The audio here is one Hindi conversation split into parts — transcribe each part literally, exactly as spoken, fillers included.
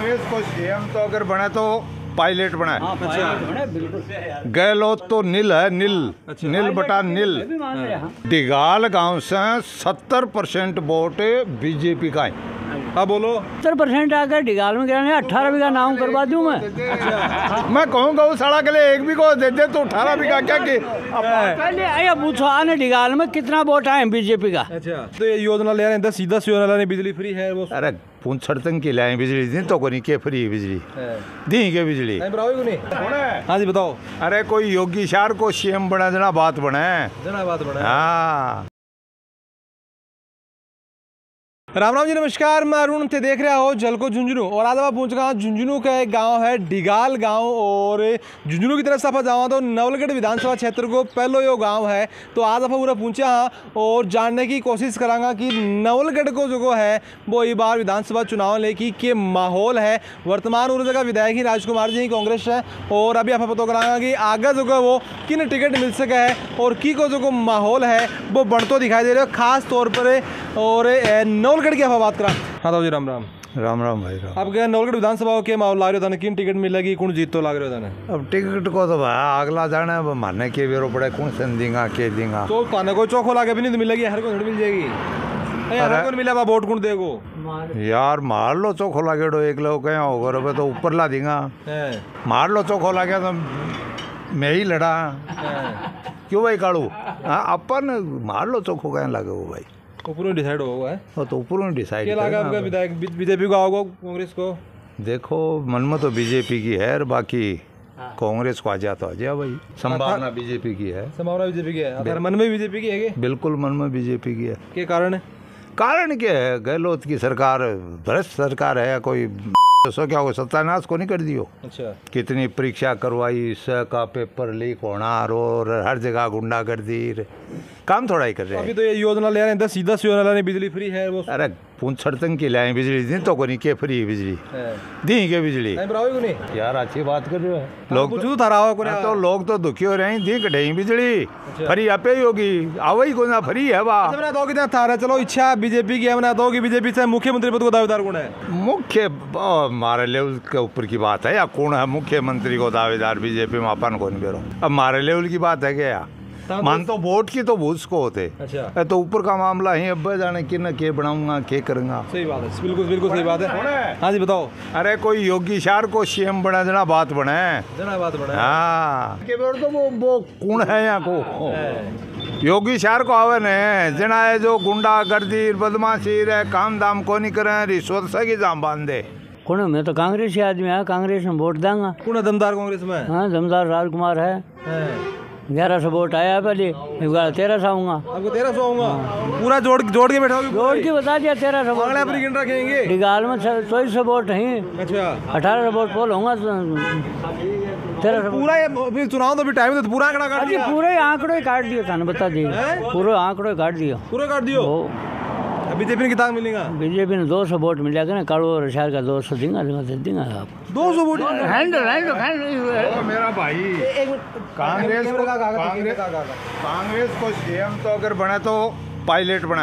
कांग्रेस को सीएम तो अगर बने तो पायलट बना है। अच्छा। गहलोत तो नील है, नील नील बटा नील। डिगाल गांव से सत्तर परसेंट वोट बीजेपी का है। हाँ बोलो। सत्तर परसेंट आकर डिगाल में गिराने अठारह बीघा नाम करवा दूं मैं। अच्छा। मैं कहूँगा उस सड़क के लिए एक भी को दे दे तो अठारह बीघा क्या कि पहले आया पूछो आने डिगाल में कितना वोट आए बीजेपी का। अच्छा तो ये योजना ले रहे हैं, सीधा योजना लाने बिजली फ्री है वो। अरे पूछड़ तंग की लाए बिजली दी तो कोनी के फ्री बिजली दी के बिजली। हाँ जी बताओ। अरे कोई योगी शार को सीएम बना देना बात बने जना बात बने। हाँ राम राम जी नमस्कार, मैं अरुण थे देख रहा हो जलको झुंझुनू और आज आप पहुंच गया झुंझुनू का एक गांव है डिगाल गांव। और झुंझुनू की तरफ से आप जाओ तो नवलगढ़ विधानसभा क्षेत्र को पहलो यो गांव है। तो आज आप पूरा पहुंचा हाँ और जानने की कोशिश करांगा कि नवलगढ़ को जो है वो इस बार विधानसभा चुनाव लेकी के माहौल है। वर्तमान ऊर्जा का विधायक ही राजकुमार जी कांग्रेस है और अभी आप पता करांगा कि आगे जो है वो किन टिकट मिल सके है और की को जो माहौल है वो बढ़तो दिखाई दे रहा है खास तौर पर। और नवलगढ़ की आप बात करा। हाँ तो जी राम राम। राम राम भाई राम। अब क्या नवलगढ़ विधानसभा के माहौल लाग रहे था, किन टिकट मिलेगी कौन जीत तो लाग रहे था। अब टिकट को तो भाई अगला जाना है मारने के बेरो पड़े कौन सन देगा के देगा तो ताने को चौखो लागे भी नहीं तो मिलेगी, हर को मिल जाएगी। हर को मिला वोट कौन देगो यार मार लो चौखो लागेड़ो एक लोग कहीं होगा रे तो ऊपर ला देगा। मार लो चौखो लागे तो मैं ही लड़ा क्यों भाई काड़ू। हाँ अपन मार लो चौखो कहीं लागे वो भाई ऊपर डिसाइड होगा है वो तो ऊपर डिसाइड क्या लगा आपका विधायक बीजेपी को आओगे कांग्रेस को। देखो मन में तो बीजेपी की है और बाकी कांग्रेस को आ जाए तो आ जाए भाई। संभावना बीजेपी की है। संभावना बीजेपी की है। मन में बीजेपी की है। बिल्कुल मन में बीजेपी की है। क्या कारण है? कारण क्या है? गहलोत की सरकार भ्रष्ट सरकार है। कोई सो क्या हो सत्यानाश को नहीं कर दियो। अच्छा कितनी परीक्षा करवाई, स का पेपर लीक होना और हर जगह गुंडागर्दी, काम थोड़ा ही कर रहे हैं। अभी तो ये योजना ले रहे हैं, सीधा योजना लाने बिजली फ्री है वो। अरे पूछड़ तंग की लाए बिजली दी तो कोनी के फ्री बिजली दी के बिजली नहीं यार अच्छी बात कर रहे हो लोग तो थारा तो लोग तो दुखी हो रहे हैं। दी कढ़ी बिजली फ्री आपे ही होगी आवई को ना फ्री है वाह बना दो कितना थारा। चलो इच्छा बीजेपी की है बना दो कि बीजेपी से मुख्यमंत्री पद को दावेदार कौन है? मुख्य हमारे लेवल के ऊपर की बात है या कौन है मुख्यमंत्री को दावेदार बीजेपी में अपन को नहीं बेरो। अब हमारे लेवल की बात है क्या मान तो वोट की तो भूस को होते। अच्छा तो ऊपर का मामला है अब जाने कि न के बनाऊंगा के करूंगा। सही बात है बिल्कुल बिल्कुल सही बात है। हाँ जी बताओ। अरे कोई योगी शार को सीएम बना देना बात बने जना बात बने। हाँ के बेर तो वो वो कौन है यहाँ को योगी शार को आवे ने जना है जो गुंडा गर्दी बदमाशी है काम दाम को नहीं करे रिश्वत से की जाम बांध दे। कौन मैं तो कांग्रेस ही आदमी है, कांग्रेस में वोट देंगा। कौन दमदार कांग्रेस में? हाँ दमदार राजकुमार है। ग्यारह सौ वोट आया पहले तेरह सौ आऊंगा। आपको तेरह सौ आऊंगा पूरा जोड़ जोड़ के बैठा जोड़ के बता दिया तेरह सौ अगले पर गिन रखेंगे। डिगाल में चौबीस सौ वोट है। अच्छा अठारह सौ वोट पोल होगा तेरह सौ पूरा ये चुनाव तो भी टाइम तो पूरा आंकड़ा काट दिया। पूरे आंकड़ो ही काट दिया था ना बता दिए पूरे आंकड़ो काट दिया पूरा काट दियो। बीजेपी ने कितना मिलेगा? बीजेपी ने दो सौ वोट मिलेगा ना काड़ू और शहर का दो सौ देंगे देंगे आप दो सौ वोट हैंडल हैंडल मेरा भाई कांग्रेस को कांग्रेस कांग्रेस को सीएम तो अगर बने तो पायलट बना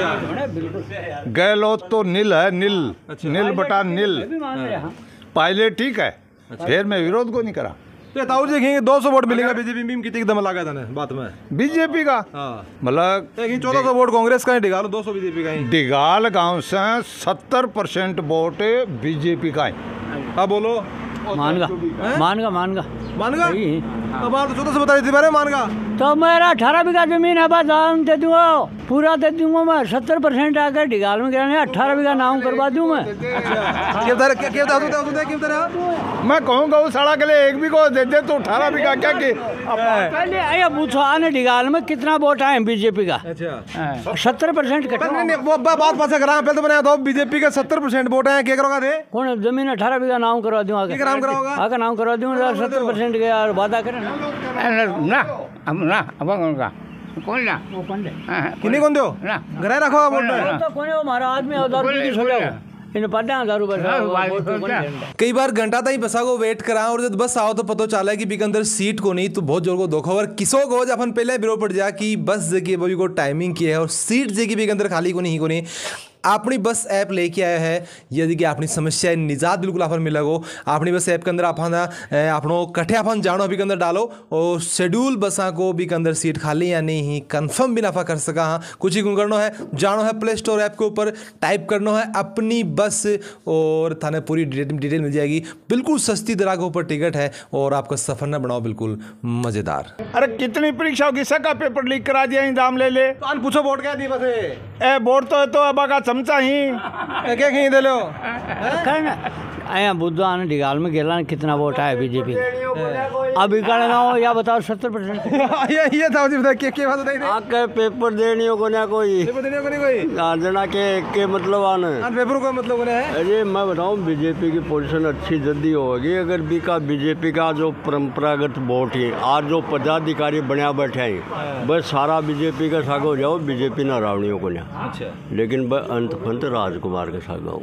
है। गहलोत तो नील है, नील नील बटा नील। पायलट ठीक है फिर मैं विरोध को नहीं करा। तो ताऊ जी देखेंगे दो सौ वोट मिलेगा बीजेपी में कितनी दम लगा था बात में बीजेपी का मतलब चौदह सौ वोट कांग्रेस का है डिगाल दो सौ बीजेपी का है। डिगाल गांव से सत्तर परसेंट वोट बीजेपी का है। हाँ बोलो। मानगा मानगा मानगा मानगा अब आप तो चौदह सौ बता रही थी बारे मानगा तो मेरा अठारह बीघा जमीन है बस दाम दे दूंगा पूरा दे दूंगा मैं। सत्तर परसेंट आकर डिगाल में गिराने अठारह बीघा नाम करवा दूं मैं। मैं कहूँगा उस सड़क के लिए एक भी को दे दे तो अठारह बीघा क्या कि पहले आया पूछो आने डिगाल में कितना वोट आए बीजेपी का। अच्छा सत्तर परसेंट वो बात पास करा पहले तो बनाया था बीजेपी का सत्तर परसेंट वोट है क्या करोगा थे कौन जमीन अठारह बीघा नाम करवा दूँ आगे नाम कराओगा आगे नाम करवा दूँ सत्तर परसेंट के यार वादा करें ना अब ना अब कौन ना वो कौन दे किन्हीं कौन दो ना घर रखो वोट तो कौन है हमारा आदमी हजार रुपये की सोचा इन पता हजार रुपये। कई बार घंटा तक बसा को वेट करा और जब बस आओ तो पता चला कि बीके अंदर सीट को नहीं तो बहुत जोर को धोखा और किसो को अपन पहले बिरो पड़ जा कि बस जगह को टाइमिंग की है और सीट जगह बीके अंदर खाली को नहीं को नहीं अपनी बस ऐप लेके आया है। यदि कि अपनी समस्या निजात बिल्कुल आप मिला हो अपनी बस ऐप के अंदर आप अपनों कट्ठे अपन जानो अभी के अंदर डालो और शेड्यूल बसा को भी के अंदर सीट खाली या नहीं ही कन्फर्म भी नफा कर सका। हाँ कुछ ही करना है, जानो है प्ले स्टोर ऐप के ऊपर टाइप करना है अपनी बस और थाने पूरी डिटेल मिल जाएगी। बिल्कुल सस्ती दरा के ऊपर टिकट है और आपका सफर ना बनाओ बिल्कुल मजेदार। अरे कितनी परीक्षा होगी, सबका पेपर लीक करा दिया, दाम ले ले। तो अन पूछो वोट क्या दी बस ए वोट तो है तो अब का चमचा ही ए, क्या कहीं दे लो कहना अया बुद्धा ने डिगाल में गेला कितना वोट आया बीजेपी अभी का ना हो या बताओ सत्तर परसेंट ये ये था जी बता के के बात बताई आके पेपर देनी हो को ना कोई पेपर देने को नहीं कोई ना जना के के मतलब आने अन पेपर को मतलब कोने है। अरे मैं बताऊं बीजेपी की पोजीशन अच्छी जल्दी होगी अगर बी का बीजेपी का जो परंपरागत वोट है आज जो पदाधिकारी बनया बैठे हैं बस सारा बीजेपी का साग हो जाओ बीजेपी ना रावणियों को ना। अच्छा लेकिन अंत फंत राजकुमार के साग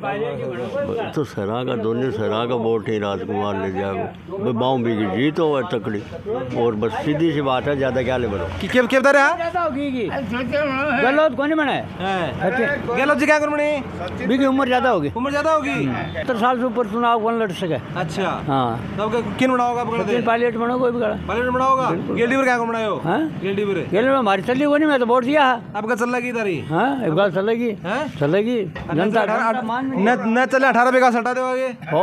हो तो सरा का दोनों सरा का वोट ही राजकुमार ले जाओ बाऊ भी की जीत हो तकड़ी और बस सीधी सी बात है ज्यादा क्या ले बनो कि के के बता रहा ज्यादा होगी की गलत कौन बने गलत जी क्या करमणी बी की उम्र ज्यादा होगी उम्र ज्यादा होगी सत्तर साल से ऊपर चुनाव कौन लड़ सके। अच्छा हाँ तब किन बनाओगा पकड़ पायलट बनो कोई भी करा पायलट बनाओगा गेल्डी पर क्या बनायो हां गेल्डी पर गेल में हमारी चली को नहीं मैं तो वोट दिया है आपका चल लगी तारी हां एक बार चलेगी हैं चलेगी जनता न न चले अठारह बीघा सटा देवागे हो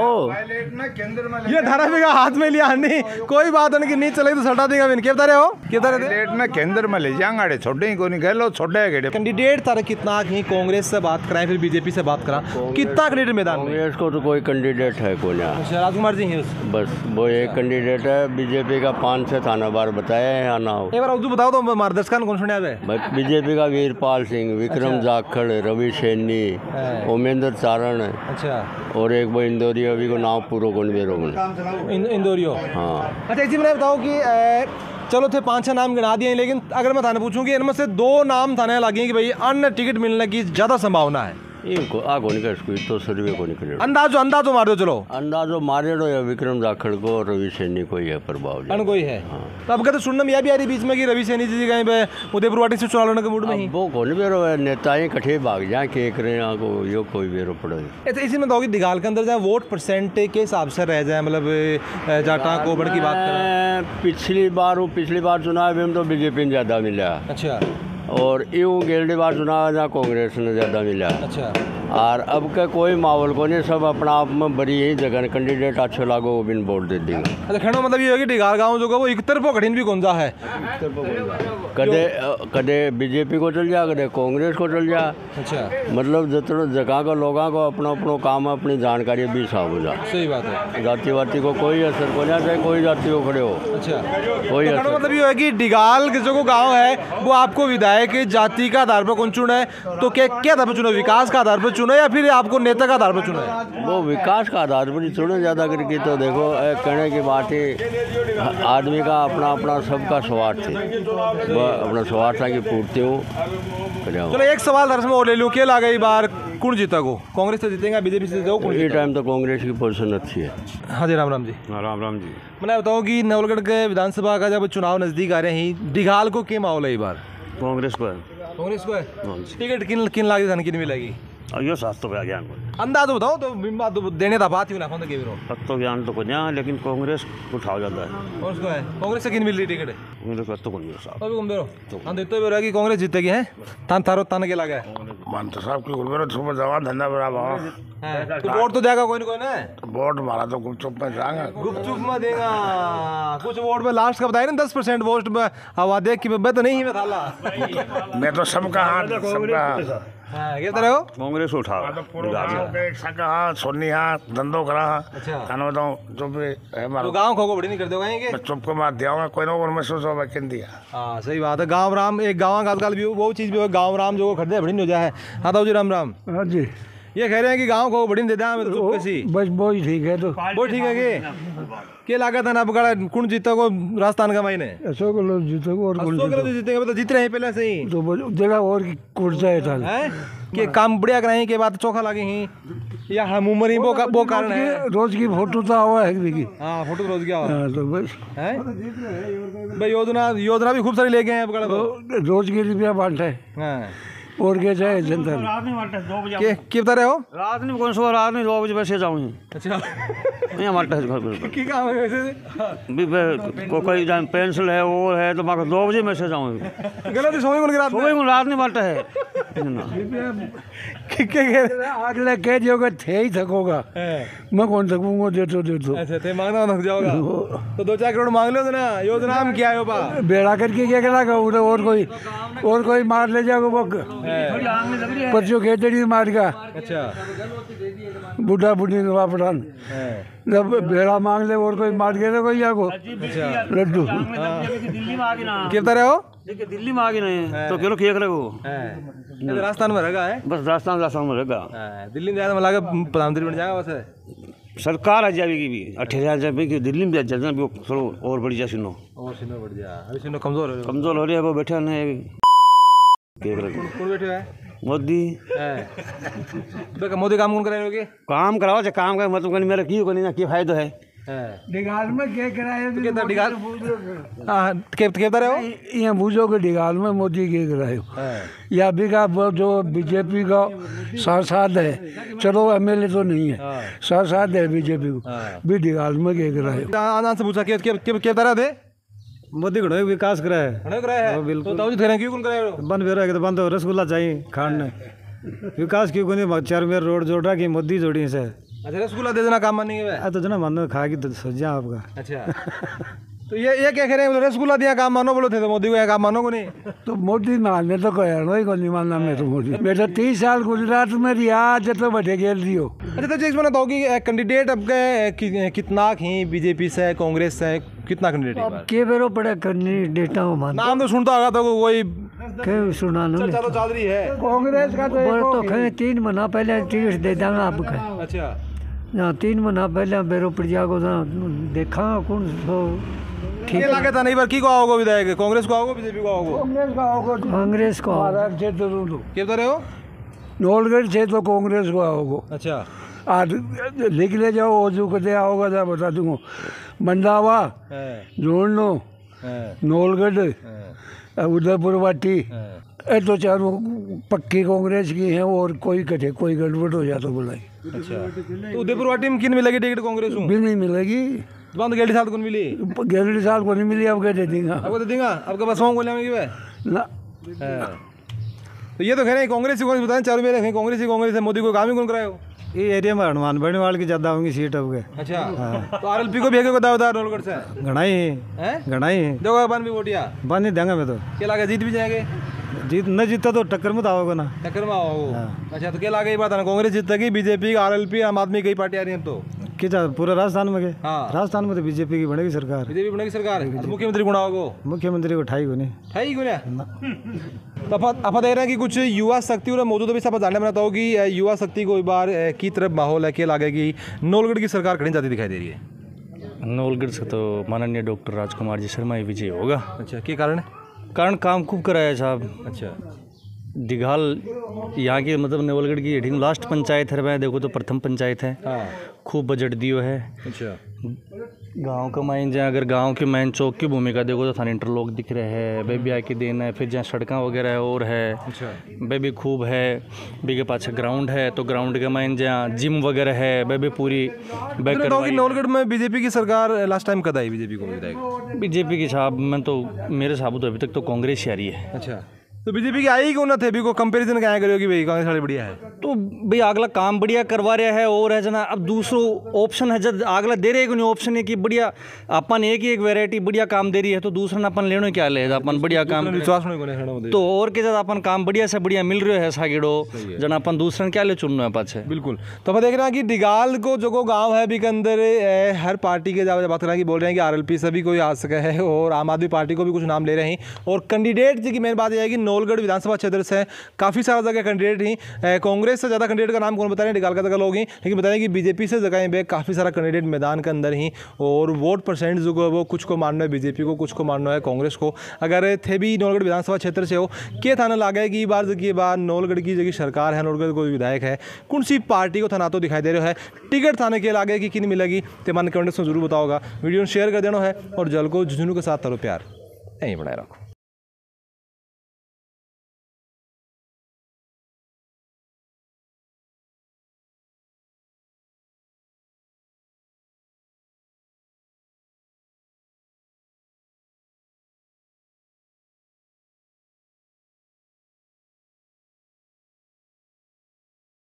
ये अठारह बीघा हाथ में लिया नहीं कोई बात नहीं कि नहीं चलेगी तो सटा देगा क्या बता रहे हो क्या बता रहे लेट ना केंद्र में ले जाएंगे छोटे ही को नहीं गए छोटे गए कैंडिडेट तारे कितना कहीं कांग्रेस से बात कराएं फिर बीजेपी से बात करा कितना कैंडिडेट मैदान में कांग्रेस को तो कोई कैंडिडेट है कोई ना राजकुमार जी हैं बस वो एक कैंडिडेट है बीजेपी का पाँच से थाना बार बताया है या ना हो एक बार उर्दू बताओ तो मार्गदर्शन कौन सुने आवे बीजेपी का वीरपाल सिंह विक्रम जाखड़ रवि सैनी ओमेंद्र चारण अच्छा और एक वो इंदौरी अभी को नाम पूरा कौन बेरो इंदौरियो हाँ अच्छा इसी में बताओ कि चलो थे पांच छह नाम गिना दिए लेकिन अगर मैं थाने पूछूं कि इनमें से दो नाम थाने लगे कि भाई अन्य टिकट मिलने की ज्यादा संभावना है इनको आगो नहीं कर तो सर्वे को निकले अंदाजो अंदाजो मार दो चलो अंदाजो मारे दो या विक्रम जाखड़ को और रवि सैनी को ही है प्रभाव अन कोई है हाँ। तो अब कहते सुनने में यह भी आ रही बीच में कि रवि सैनी जी कहीं पे उदयपुर वाटी से चुनाव लड़ने के मूड में ही वो कौन बेरो है नेताएं कठे भाग जाए के करे को यो कोई बेरो पड़े ऐसे इसी में दोगी दिगाल के अंदर जाए वोट परसेंट के हिसाब से रह जाए मतलब जाटा कोबड़ की बात करें पिछली बार पिछली बार चुनाव में तो बीजेपी ने ज्यादा मिला। अच्छा और यूँ गेल्डी बार चुनाव जहाँ कांग्रेस ने ज़्यादा मिला। अच्छा और अब का कोई माहौल को नहीं सब अपना आप में बड़ी ही जगह कैंडिडेट अच्छे लागो वो बिन वोट दे देंगे। अच्छा कहना मतलब ये है कि डिगाल गाँव जो वो एक तरफ कठिन भी कौन सा है कदे कदे बीजेपी को चल जा कदे कांग्रेस को चल जा। अच्छा मतलब जितने जगह का लोगों को अपना अपना काम अपनी जानकारी भी साफ हो जा। सही बात है जाति वाति को कोई असर को ना चाहे कोई जाति को खड़े हो। अच्छा कोई तो मतलब ये है कि डिगाल के जो गाँव है वो आपको विधायक जाति का आधार पर कौन चुना है तो क्या क्या आधार पर चुना विकास का आधार पर चुना या फिर आपको नेता का आधार पर चुना है? वो विकास का आधार पर ही चुने ज़्यादा करके तो देखो कहने की बात है आदमी का अपना अपना सबका स्वार्थ है अपना स्वार्थ की पूर्ति हो। चलो एक सवाल दरअसल और ले लूँ क्या लगा इस बार कौन जीता को कांग्रेस से जीतेगा बीजेपी से जीतेगा? ये टाइम तो कांग्रेस की पोजीशन अच्छी है। हाँ जी राम राम जी। राम राम जी। मैं बताऊँ कि नवलगढ़ के विधानसभा का जब चुनाव नजदीक आ रहे हैं डिघाल को क्या माहौल है इस बार? कांग्रेस को है। कांग्रेस को है टिकट किन किन लागे थाने किन मिलेगी? यो शास्त्र का ज्ञान अंदाज बताओ तो बिम्बा तो देने का बात ही ना फोन के बिरो तत्व ज्ञान तो कुछ यहाँ लेकिन कांग्रेस उठाया जाता है। और उसको है कांग्रेस से किन मिल रही टिकट? कांग्रेस का तो कोई नहीं साहब अभी घूम बेरो हम देते बेरो कि कांग्रेस जीतेगी है तान थारो तान के लगा है मान तो साहब की गुरबेरो सुबह जवान धंधा बड़ा भाव है तो वोट तो देगा कोई ना कोई ना वोट मारा तो गुपचुप में जाएगा गुपचुप में देगा कुछ वोट में लास्ट का बताया ना दस परसेंट वोट में हवा देख कि मैं तो नहीं मैं थाला मैं तो सबका हाथ सबका कांग्रेस उठा सोनी हाँ धंधो करा खाना बताऊँ जो भी है तो गाँव खो को बड़ी नहीं कर दोगे चुप को मार दिया कोई ना महसूस हो वैकेंट दिया। हाँ सही बात है गाँव राम एक गाँव आजकल भी वो चीज़ भी हो गाँव राम जो खरीदे बड़ी नहीं हो जाए। हाँ तो जी राम राम। हाँ जी ये कह रहे हैं कि गाँव को बड़ी दे दिया तो कैसी बस वो ही ठीक है तो वो ठीक है कि क्या लागत है ना बड़ा कौन जीता को राजस्थान का महीने अशोक गहलोत जीतेगा और कौन गहलोत जीतेंगे मतलब जीत रहे हैं पहले से ही तो जगह और कौन सा है हैं कि काम बढ़िया कराएं के बाद चोखा लागे ही या हम उम्र ही वो का, वो कारण है रोज की फोटो तो आवा है देखी हाँ फोटो रोज क्या हाँ तो बस है भाई योजना योजना भी खूब सारी लेके आए रोज के रुपया बांटा है हाँ और क्या चाहे जनता ने। रात नहीं मारता दो बजे के के बता रहे हो? रात नहीं कौन सो रात नहीं दो बजे वैसे जाऊँ अच्छा यहाँ मारता है घर पर की काम है वैसे भी मैं- को, कोई जान पेंसिल है वो है तो मैं दो बजे मैसेज आऊँ गलत है सोई मुनके रात में सुबह को रात नहीं मारता है के के के- अगले कह दियोगे थे ही थकोगा, मैं कौन थकूंगा, दे तो दे तो। अच्छा ते मांगना थक जाओगा तो दो चार करोड़ मांग लो तो ना योजना में क्या है वो बा बेड़ा करके क्या करेगा उधर, और कोई और कोई मार ले जाएगा वो परसों खेतड़ी मार का अच्छा बूढ़ा बूढ़ी नवा पठान जब बेड़ा मांग ले और कोई मार के कोई जाको लड्डू। दिल्ली में आगे ना के बता रहे हो? देखिए दिल्ली में आगे नहीं तो किलो केक लगो ये राजस्थान में रहेगा है बस राजस्थान राजस्थान में रहेगा दिल्ली में जाएगा लगा प्रधानमंत्री बन जाएगा बस सरकार आ जाएगी भी अठारह हजार की दिल्ली में भी जाए भी थोड़ा और बढ़ जाए सुनो और सिनो बढ़ जा अभी सिनो कमजोर हो कमजोर हो रही है वो बैठे नहीं केक लगो कौन बैठे है मोदी तो मोदी काम कौन कराएंगे काम कराओ चाहे काम कर मतलब मेरा की को नहीं की फायदा है डिगाल में क्या कराए तो कितना डिगाल हां के के बता रहे हो? यहाँ बूझो के डिगाल में मोदी के कराए या भी का वो जो बीजेपी का सांसद है, चलो एमएलए तो नहीं है, सांसद है बीजेपी को भी डिगाल में के कराए। आनंद से पूछा के के के बता रहे थे? मोदी घणो विकास कराए घणो कराया है बिल्कुल तो थे क्यों कौन कराया बन बेरा तो बंद रसगुल्ला चाहिए खाने विकास क्यों कोनी चार मेर रोड जोड़ रहा कि मोदी जोड़ी से। अच्छा रसगुल्ला दे देना काम नहीं है तो जना मानो खा की तो सजा आपका। अच्छा तो ये ये क्या कह रहे हैं रसगुल्ला दिया काम मानो बोलो थे तो मोदी को ये काम मानो को नहीं तो मोदी मानने तो कह रहा को नहीं मानना मैं तो मोदी बेटा तीस साल गुजरात में रिया तो बड़े गेल दियो। अच्छा तो चीज बताओ कि कैंडिडेट अब के कितना ही बीजेपी से कांग्रेस से कितना कैंडिडेट अब के बेरो पड़े कैंडिडेट नाम तो सुनता होगा तो कोई के सुना लो चलो चल रही है कांग्रेस का तो तो तीन महीना पहले टिकट दे देंगे आपका। अच्छा ना तीन महीना पहले बेरो प्रजा को देखा कौन तो ठीक लगे था नहीं बार की को आओगे विधायक कांग्रेस को आओगे बीजेपी को आओगे? कांग्रेस का आओगे कांग्रेस को क्षेत्र क्या बता रहे हो? नौलगढ़ से तो कांग्रेस को आओगे। अच्छा आज लिख ले जाओ ओजू को दे आओगा तो बता दूंगा मंडावा जोड़नो नौलगढ़ उदयपुर वाटी ये तो चारों पक्की कांग्रेस की हैं और कोई कटे कोई गड़बड़ हो जाता बुलाई। अच्छा तो उदयपुर वाटी में किन मिलेगी टिकट कांग्रेस को? भी नहीं मिलेगी बंद गेड़ी साल को मिली गेड़ी साल को नहीं मिली अब क्या दे देंगे आपको दे देंगे आपके पास सॉन्ग बोले में ना। तो ये तो कह रहे हैं कांग्रेस ही कांग्रेस बताएं चारों में रखें कांग्रेस ही कांग्रेस है मोदी को काम ही कौन कराए हो? ये एरिया में हनुमान बणीवाल की ज्यादा होंगी सीट अब के। अच्छा तो आरएलपी को भी है बता बता नौलगढ़ से घना ही हैं घना ही देखो बन भी वोटिया बन नहीं देंगे मैं तो क्या लगा जीत भी जाएंगे जीत न जीता तो टक्कर में तो आओगे ना टक्कर में आओ। अच्छा तो क्या लगा ये बात है ना कांग्रेस जीतेगी बीजेपी आरएलपी आम आदमी कई पार्टी आ रही है तो क्या पूरा राजस्थान में के हाँ राजस्थान में तो बीजेपी की बनेगी सरकार बीजेपी बनेगी सरकार मुख्यमंत्री कौन आओगे? मुख्यमंत्री को ठाई को नहीं है ही कौन तो आप देख रहे हैं कि कुछ युवा शक्ति और मौजूद भी सब जानने में आता होगी युवा शक्ति को एक बार की तरफ माहौल है क्या लगे कि नौलगढ़ की सरकार खड़ी जाती दिखाई दे रही है? नौलगढ़ से तो माननीय डॉक्टर राजकुमार जी शर्मा ही विजय होगा। अच्छा क्या कारण है? कारण काम खूब कराया है साहब। अच्छा दिघाल यहाँ की मतलब नवलगढ़ की हेडिंग लास्ट पंचायत है मैं देखो तो प्रथम पंचायत है। हाँ खूब बजट दियो है। अच्छा गांव का माइन जहाँ अगर गांव के मैन चौक की भूमिका देखो तो थाने इंटरलॉक दिख रहे हैं बेबी आई की देन है फिर जहाँ सड़कें वगैरह और है अच्छा बेबी खूब है बेबी पाछे ग्राउंड है तो ग्राउंड के माइन जहाँ जिम वगैरह है बेबी पूरी बैक करवाई। नौलगढ़ में बीजेपी की सरकार लास्ट टाइम कद आई बीजेपी को विधायक बीजेपी की साहब में तो मेरे साहब तो अभी तक तो कांग्रेस ही आ रही है। अच्छा तो बीजेपी की आई क्यों ना थे अभी को कंपैरिजन क्या करोगे भाई कांग्रेस वाली बढ़िया है तो भाई अगला काम बढ़िया करवा रहा है और है जना अब दूसरो ऑप्शन है जब अगला दे रहे नहीं ऑप्शन है कि बढ़िया अपन एक ही एक वैरायटी बढ़िया काम दे रही है तो दूसरा अपन लेने क्या ले अपन बढ़िया काम विश्वास तो और के साथ अपन काम बढ़िया से बढ़िया मिल रहे है सागिड़ो जना अपन दूसरा क्या ले चुनना है पाछे बिल्कुल। तो अपन देख रहे हैं कि डिगाल को जो गाँव है अभी के अंदर हर पार्टी के जब बात कर रहे हैं कि बोल रहे हैं कि आरएलपी से भी कोई आ सके है और आम आदमी पार्टी को भी कुछ नाम ले रहे हैं और कैंडिडेट की मेन बात यह है कि नौलगढ़ विधानसभा क्षेत्र से काफ़ी सारा जगह कैंडिडेट ही कांग्रेस से ज़्यादा कैंडिडेट का नाम कौन बता रहे हैं डिगाल का जगह लोग ही लेकिन बता रहे हैं कि बीजेपी से जगह पे काफ़ी सारा कैंडिडेट मैदान के अंदर ही और वोट परसेंट जो है वो कुछ को मानना है बीजेपी को कुछ को मानना है कांग्रेस को। अगर थे भी नौलगढ़ विधानसभा क्षेत्र से हो के थाना लागे कि बार की बार नौलगढ़ की जो सरकार है नौलगढ़ कोई विधायक है कौन सी पार्टी को थाना तो दिखाई दे रहा है टिकट थाने के लागे कि किन मिलेगी तो मन कमेंट्स में जरूर बताओगा वीडियो शेयर कर देना है और जल को झुंझुनू के साथ तारो प्यार यहीं बनाए रखो।